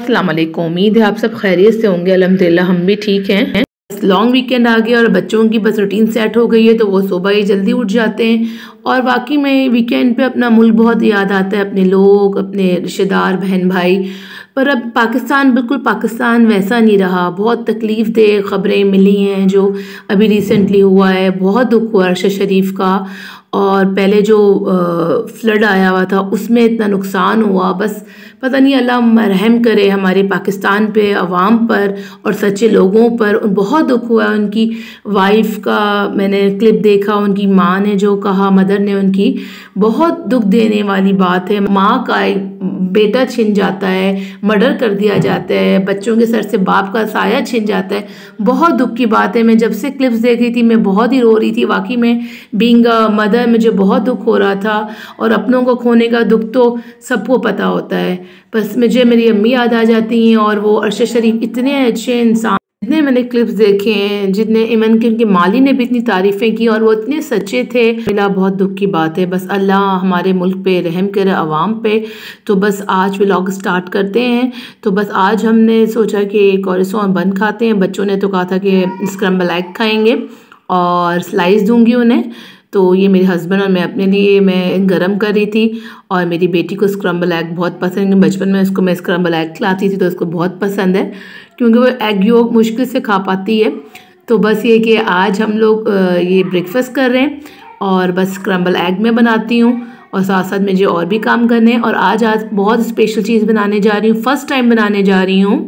अस्सलाम वालेकुम। उम्मीद है आप सब खैरियत से होंगे। अल्हम्दुलिल्लाह हम भी ठीक हैं। लॉन्ग वीकेंड आ गया और बच्चों की बस रूटीन सेट हो गई है तो वो सुबह ही जल्दी उठ जाते हैं और वाकई में वीकेंड पे अपना मुल्क बहुत याद आता है, अपने लोग, अपने रिश्तेदार, बहन भाई। पर अब पाकिस्तान बिल्कुल पाकिस्तान वैसा नहीं रहा। बहुत तकलीफ़ दे खबरें मिली हैं जो अभी रिसेंटली हुआ है। बहुत दुख हुआ अरशद शरीफ का, और पहले जो फ्लड आया हुआ था उसमें इतना नुकसान हुआ। बस पता नहीं, अल्लाह रहम करे हमारे पाकिस्तान पे, अवाम पर और सच्चे लोगों पर। बहुत दुख हुआ उनकी वाइफ का। मैंने क्लिप देखा, उनकी माँ ने जो कहा, मदर ने उनकी, बहुत दुख देने वाली बात है। माँ का बेटा छिन जाता है, मर्डर कर दिया जाता है, बच्चों के सर से बाप का साया छिन जाता है। बहुत दुख की बात है। मैं जब से क्लिप्स देख रही थी मैं बहुत ही रो रही थी। वाकई में बीइंग अ मदर मुझे बहुत दुख हो रहा था, और अपनों को खोने का दुख तो सबको पता होता है। बस मुझे मेरी अम्मी याद आ जाती हैं, और वो अरशद शरीफ इतने अच्छे इंसान, जितने मैंने क्लिप्स देखे हैं, जितने इवन के उनके माली ने भी इतनी तारीफ़ें की और वो इतने सच्चे थे। मिला बहुत दुख की बात है। बस अल्लाह हमारे मुल्क पे रहम करे, अवाम पे। तो बस आज व्लॉग स्टार्ट करते हैं। तो बस आज हमने सोचा कि कॉरिसोन बन खाते हैं। बच्चों ने तो कहा था कि स्क्रम्बल एग खाएंगे और स्लाइस दूंगी उन्हें। तो ये मेरे हस्बैंड और मैं अपने लिए मैं गरम कर रही थी, और मेरी बेटी को स्क्रम्बल एग बहुत पसंद है। बचपन में उसको मैं स्क्रम्बल एग खिलाती थी तो उसको बहुत पसंद है, क्योंकि वो एग योग मुश्किल से खा पाती है। तो बस ये कि आज हम लोग ये ब्रेकफास्ट कर रहे हैं, और बस स्क्रम्बल एग में बनाती हूँ, और साथ साथ मुझे और भी काम करने हैं। और आज बहुत स्पेशल चीज़ बनाने जा रही हूँ, फर्स्ट टाइम बनाने जा रही हूँ।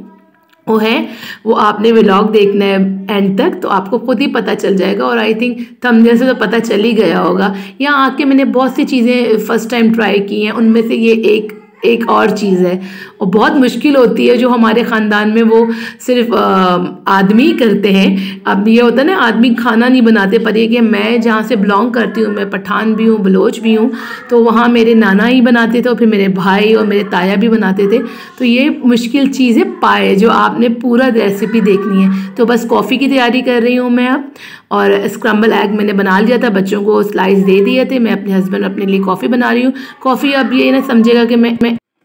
वो आपने व्लॉग देखना है एंड तक, तो आपको खुद ही पता चल जाएगा। और आई थिंक थंबनेल से तो पता चल ही गया होगा। यहाँ आके मैंने बहुत सी चीज़ें फर्स्ट टाइम ट्राई की हैं, उनमें से ये एक और चीज़ है, और बहुत मुश्किल होती है, जो हमारे ख़ानदान में वो सिर्फ आदमी ही करते हैं। अब ये होता है ना, आदमी खाना नहीं बनाते, पर ये कि मैं जहाँ से बिलोंग करती हूँ, मैं पठान भी हूँ, बलोच भी हूँ, तो वहाँ मेरे नाना ही बनाते थे, और फिर मेरे भाई और मेरे ताया भी बनाते थे। तो ये मुश्किल चीज़ है पाए, जो आपने पूरा रेसिपी देखनी है। तो बस कॉफ़ी की तैयारी कर रही हूँ मैं अब, और स्क्रम्बल एग मैंने बना लिया था, बच्चों को स्लाइस दे दिए थे। मैं अपने हस्बैंड अपने लिए कॉफ़ी बना रही हूँ। कॉफ़ी अब ये ना समझेगा कि मैं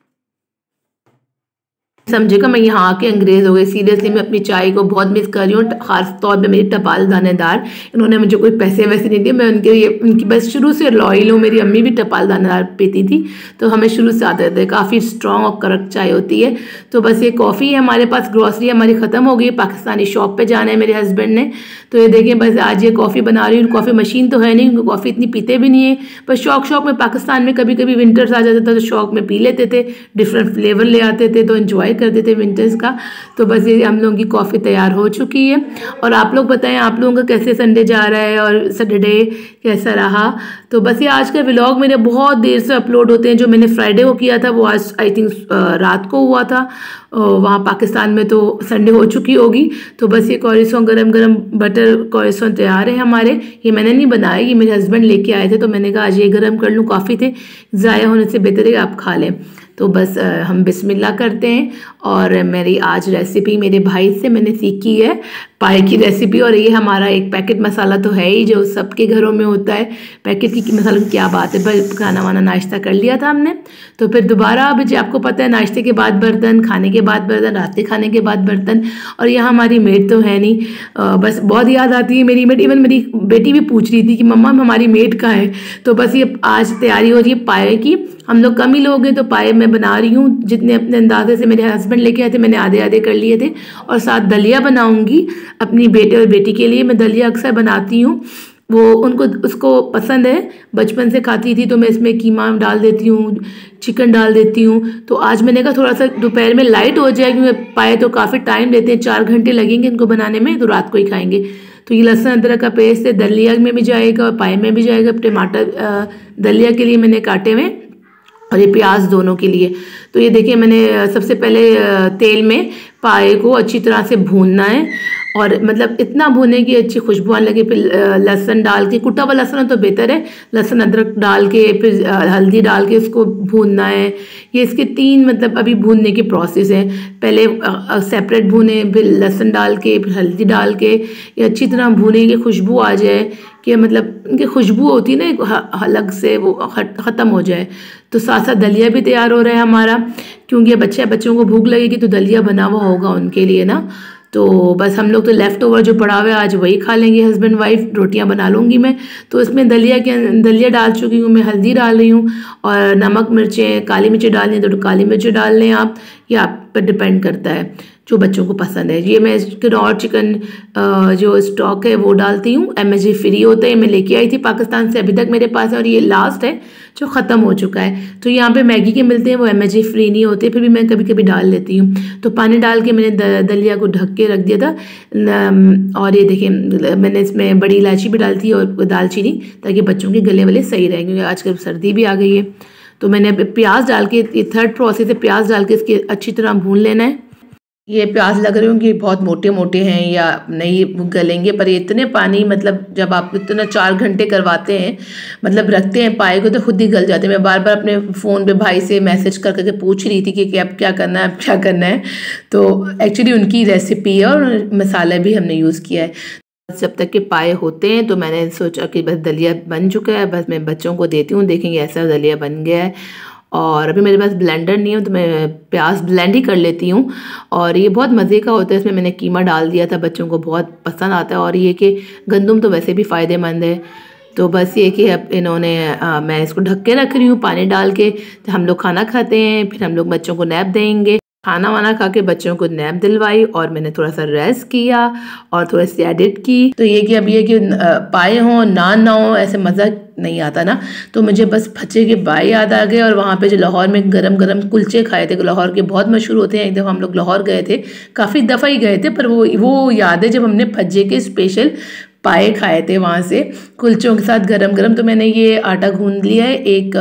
समझेगा मैं यहाँ आके अंग्रेज़ हो गई। सीरियसली मैं अपनी चाय को बहुत मिस कर रही हूँ, ख़ास तौर पे मेरी टपाल दानेदार। इन्होंने मुझे कोई पैसे वैसे नहीं दिए, मैं उनके लिए उनकी बस शुरू से लॉयल हूँ। मेरी अम्मी भी टपाल दानेदार पीती थी, तो हमें शुरू से आते थे। काफ़ी स्ट्रॉन्ग और कड़क चाय होती है। तो बस ये कॉफ़ी है हमारे पास। ग्रॉसरी हमारी ख़त्म हो गई, पाकिस्तानी शॉप पर जाना है मेरे हस्बैंड ने। तो ये देखिए, बस आज ये कॉफ़ी बना रही हूँ। कॉफ़ी मशीन तो है नहीं, क्योंकि कॉफ़ी इतनी पीते भी नहीं है, पर शौक में पाकिस्तान में कभी कभी विंटर्स आ जाता था तो शौक में पी लेते थे। डिफरेंट फ्लेवर ले आते थे तो इन्जॉय करते थे विंटर्स का। तो बस ये हम लोगों की कॉफ़ी तैयार हो चुकी है। और आप लोग बताएं, आप लोगों का कैसे संडे जा रहा है और सैटरडे कैसा रहा। तो बस ये आज का व्लॉग मेरे बहुत देर से अपलोड होते हैं। जो मैंने फ्राइडे को किया था वो आज आई थिंक रात को हुआ था। वहाँ पाकिस्तान में तो संडे हो चुकी होगी। तो बस ये कॉरिसोन गरम गरम बटर कॉरिसोन तैयार है हमारे। ये मैंने नहीं बनाया, ये मेरे हस्बैंड लेके आए थे, तो मैंने कहा आज ये गरम कर लूँ। काफ़ी थे, ज़ाया होने से बेहतर है कि आप खा लें। तो बस हम बिस्मिल्लाह करते हैं। और मेरी आज रेसिपी मेरे भाई से मैंने सीखी है, पाए की रेसिपी। और ये हमारा एक पैकेट मसाला तो है ही, जो सबके घरों में होता है। पैकेट की मसाला की क्या बात है, बस खाना वाना नाश्ता कर लिया था हमने, तो फिर दोबारा अब जो आपको पता है, नाश्ते के बाद बर्तन, खाने के बाद बर्तन, रात के खाने के बाद बर्तन। और यहाँ हमारी मेड तो है नहीं, बस बहुत याद आती है मेरी मेड। इवन मेरी बेटी भी पूछ रही थी कि मम्मा हमारी मेड कहाँ है। तो बस ये आज तैयारी हो रही है पाए की। हम लोग कम ही लोग हैं, तो पाए मैं बना रही हूँ जितने अपने अंदाजे से। मेरे हस्बैंड लेके आए थे, मैंने आधे आधे कर लिए थे। और साथ दलिया बनाऊंगी अपनी बेटे और बेटी के लिए। मैं दलिया अक्सर बनाती हूँ, वो उसको पसंद है, बचपन से खाती थी। तो मैं इसमें कीमा डाल देती हूँ, चिकन डाल देती हूँ। तो आज मैंने कहा थोड़ा सा दोपहर में लाइट हो जाए, क्योंकि पाए तो काफ़ी टाइम लेते हैं, 4 घंटे लगेंगे इनको बनाने में, तो रात को ही खाएंगे। तो ये लहसुन अदरक का पेस्ट है, दलिया में भी जाएगा और पाए में भी जाएगा। टमाटर दलिया के लिए मैंने काटे हुए, और ये प्याज दोनों के लिए। तो ये देखिए, मैंने सबसे पहले तेल में पाए को अच्छी तरह से भूनना है, और मतलब इतना भूने की अच्छी खुशबू आने लगे। फिर लहसुन डाल के, कुटा हुआ लहसुन तो बेहतर है, लहसुन अदरक डाल के, फिर हल्दी डाल के उसको भूनना है। ये इसके 3 मतलब अभी भूनने के प्रोसेस हैं। पहले सेपरेट भूने, फिर लहसुन डाल के, फिर हल्दी डाल के, ये अच्छी तरह भूने की खुशबू आ जाए कि मतलब उनकी खुशबू होती है ना एक अलग से, वो ख़त्म हो जाए। तो साथ साथ दलिया भी तैयार हो रहा है हमारा, क्योंकि बच्चों को भूख लगेगी तो दलिया बना हुआ होगा उनके लिए ना। तो बस हम लोग तो लेफ़्ट ओवर जो पड़ा हुआ है आज वही खा लेंगे, हस्बैंड वाइफ। रोटियां बना लूँगी मैं। तो इसमें दलिया डाल चुकी हूँ मैं, हल्दी डाल रही हूँ और नमक मिर्चें, काली मिर्ची डालनी है तो काली मिर्ची डाल लें आप, ये आप पर डिपेंड करता है जो बच्चों को पसंद है। ये मैं और चिकन जो स्टॉक है वो डालती हूँ। MSG फ्री होता है, मैं लेके आई थी पाकिस्तान से, अभी तक मेरे पास है और ये लास्ट है जो ख़त्म हो चुका है। तो यहाँ पे मैगी के मिलते हैं, वो MSG फ्री नहीं होते, फिर भी मैं कभी कभी डाल लेती हूँ। तो पानी डाल के मैंने दलिया को ढक के रख दिया था। और ये देखिए मैंने इसमें बड़ी इलायची भी डाली थी और दालचीनी, ताकि बच्चों के गले वाले सही रहें, क्योंकि आजकल सर्दी भी आ गई है। तो मैंने प्याज डाल के, ये थर्ड प्रोसेस है, प्याज डाल के इसके अच्छी तरह भून लेना है। ये प्याज लग रहे होंगे बहुत मोटे मोटे हैं या नहीं गलेंगे, पर ये इतने पानी, मतलब जब आप इतना 4 घंटे करवाते हैं, मतलब रखते हैं पाए को, तो खुद ही गल जाते हैं। मैं बार बार अपने फ़ोन पे भाई से मैसेज कर करके पूछ रही थी कि अब क्या करना है, अब क्या करना है। तो एक्चुअली उनकी रेसिपी है और मसाला भी हमने यूज़ किया है। जब तक के पाए होते हैं तो मैंने सोचा कि बस दलिया बन चुका है, बस मैं बच्चों को देती हूँ, देखेंगे ऐसा दलिया बन गया है। और अभी मेरे पास ब्लेंडर नहीं है तो मैं प्याज ब्लेंड ही कर लेती हूँ। और ये बहुत मज़े का होता है, इसमें मैंने कीमा डाल दिया था, बच्चों को बहुत पसंद आता है। और ये कि गंदम तो वैसे भी फ़ायदेमंद है। तो बस ये कि अब इन्होंने मैं इसको ढक के रख रही हूँ पानी डाल के। हम लोग खाना खाते हैं, फिर हम लोग बच्चों को नैप देंगे। खाना वाना खा के बच्चों को नैप दिलवाई और मैंने थोड़ा सा रेस्ट किया और थोड़ा सी एडिट की। तो ये कि अब ये कि पाए हों नान ना हो, ऐसे मज़ा नहीं आता ना। तो मुझे बस फचे के बाई याद आ गए, और वहाँ पे जो लाहौर में गरम गरम कुलचे खाए थे, लाहौर के बहुत मशहूर होते हैं। एक दफ़ा हम लोग लाहौर गए थे, काफ़ी दफ़ा ही गए थे, पर वो याद है जब हमने फज्जे के स्पेशल पाए खाए थे वहाँ से कुलचों के साथ गरम गरम। तो मैंने ये आटा गूंद लिया है, 1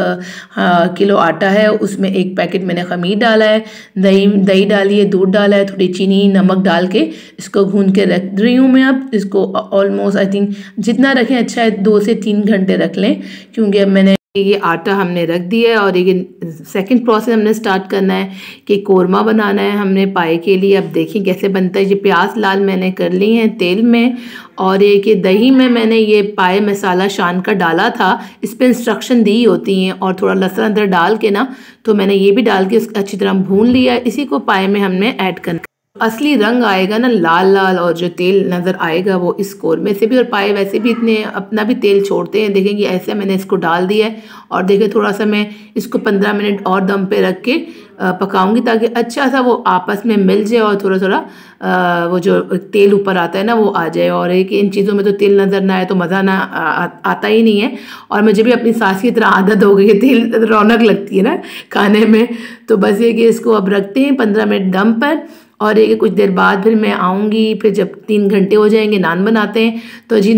किलो आटा है, उसमें 1 पैकेट मैंने खमीर डाला है, दही डाली है, दूध डाला है, थोड़ी चीनी नमक डाल के इसको गूंद के रख रही हूँ मैं। अब इसको ऑलमोस्ट आई थिंक जितना रखें अच्छा है, 2 से 3 घंटे रख लें, क्योंकि अब मैंने ये आटा हमने रख दिया है। और ये सेकंड प्रोसेस हमने स्टार्ट करना है कि कोरमा बनाना है हमने पाए के लिए। अब देखिए कैसे बनता है। ये प्याज लाल मैंने कर ली हैं तेल में, और ये कि दही में मैंने ये पाए मसाला शान का डाला था, इस पर इंस्ट्रक्शन दी होती हैं। और थोड़ा लहसुन अदरक डाल के ना, तो मैंने ये भी डाल के अच्छी तरह भून लिया। इसी को पाए में हमने ऐड करना। असली रंग आएगा ना लाल लाल, और जो तेल नज़र आएगा वो इस कोरमे से भी। और पाए वैसे भी इतने अपना भी तेल छोड़ते हैं। देखेंगे ऐसे मैंने इसको डाल दिया है, और देखिए थोड़ा सा मैं इसको 15 मिनट और दम पे रख के पकाऊंगी, ताकि अच्छा सा वो आपस में मिल जाए और थोड़ा थोड़ा वो जो तेल ऊपर आता है ना वो आ जाए। और एक इन चीज़ों में तो तेल नज़र ना आए तो मज़ा ना आता ही नहीं है। और मुझे भी अपनी सास की तरह आदत हो गई है, तेल रौनक लगती है ना खाने में। तो बस ये कि इसको अब रखते हैं 15 मिनट दम पर, और एक कुछ देर बाद फिर मैं आऊँगी। फिर जब 3 घंटे हो जाएंगे नान बनाते हैं। तो जी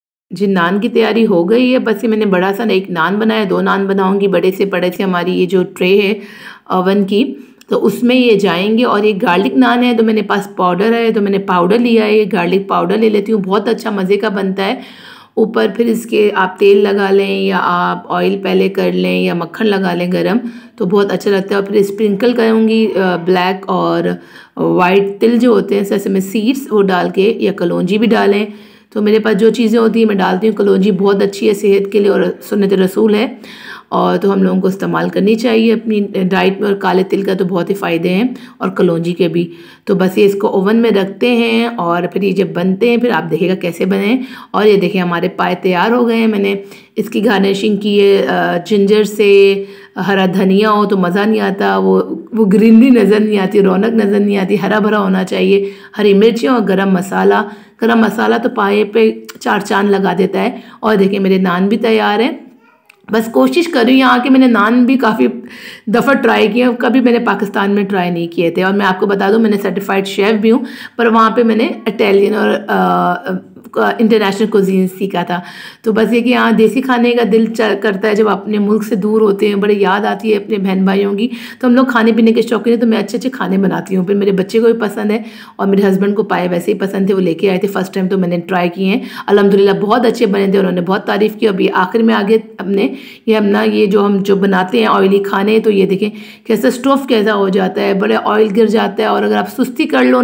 नान की तैयारी हो गई है। बस ये मैंने बड़ा सा 1 नान बनाया, 2 नान बनाऊँगी। बड़े से हमारी ये जो ट्रे है ओवन की, तो उसमें ये जाएंगे। और ये गार्लिक नान है, तो मेरे पास पाउडर है, तो मैंने पाउडर लिया है, ये गार्लिक पाउडर ले लेती हूँ, बहुत अच्छा मज़े का बनता है। ऊपर फिर इसके आप तेल लगा लें, या आप ऑयल पहले कर लें, या मक्खन लगा लें गरम, तो बहुत अच्छा लगता है। और फिर स्प्रिंकल करूँगी ब्लैक और वाइट तिल जो होते हैं सेसमे सीड्स, वो डाल के, या कलौंजी भी डालें। तो मेरे पास जो चीज़ें होती हैं मैं डालती हूँ। कलौंजी बहुत अच्छी है सेहत के लिए और सुन्नत रसूल है, और तो हम लोगों को इस्तेमाल करनी चाहिए अपनी डाइट में। और काले तिल का तो बहुत ही फ़ायदे हैं, और कलौंजी के भी। तो बस ये इसको ओवन में रखते हैं, और फिर ये जब बनते हैं फिर आप देखिएगा कैसे बने। और ये देखिए हमारे पाए तैयार हो गए हैं। मैंने इसकी गार्निशिंग की है जिंजर से। हरा धनिया हो तो मज़ा नहीं आता, वो ग्रीनरी नज़र नहीं आती, रौनक नज़र नहीं आती, हरा भरा होना चाहिए। हरी मिर्ची और गरम मसाला तो पाए पे 4 चांद लगा देता है। और देखिए मेरे नान भी तैयार हैं। बस कोशिश कर रही हूँ, यहाँ के मैंने नान भी काफ़ी दफ़ा ट्राई किए, कभी मैंने पाकिस्तान में ट्राई नहीं किए थे। और मैं आपको बता दूँ मैंने सर्टिफाइड शेफ़ भी हूँ, पर वहाँ पे मैंने इटालियन और इंटरनेशनल कुजीन सीखा था। तो बस ये कि यहाँ देसी खाने का दिल करता है जब अपने मुल्क से दूर होते हैं, बड़ी याद आती है अपने बहन भाइयों की। तो हम लोग खाने पीने के शौकीन हैं, तो मैं अच्छे अच्छे खाने बनाती हूँ। फिर मेरे बच्चे को भी पसंद है, और मेरे हस्बैंड को पाए वैसे ही पसंद थे, वो लेके आए थे फर्स्ट टाइम, तो मैंने ट्राई किए हैं। अल्हम्दुलिल्लाह बहुत अच्छे बने थे, उन्होंने बहुत तारीफ़ की। अभी आखिर में आगे अपने ये जो बनाते हैं ऑयली खाने, तो ये देखें कैसा स्टोव कैसा हो जाता है, बड़े ऑयल गिर जाता है। और अगर आप सुस्ती कर लो ना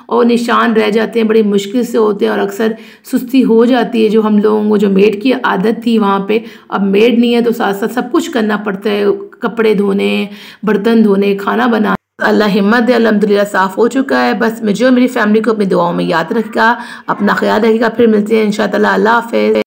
और निशान रह जाते हैं, बड़ी मुश्किल से होते हैं और अक्सर सुस्ती हो जाती है। जो हम लोगों को जो मेड की आदत थी वहाँ पे, अब मेड नहीं है तो साथ साथ सब कुछ करना पड़ता है, कपड़े धोने, बर्तन धोने, खाना बनाना। अल्लाह हिम्मत दे, अल्हम्दुलिल्लाह साफ़ हो चुका है। बस मुझे और मेरी फैमिली को अपनी दुआओं में याद रखेगा, अपना ख्याल रखेगा। फिर मिलते हैं इंशाअल्लाह। अल्लाह हाफ़िज़।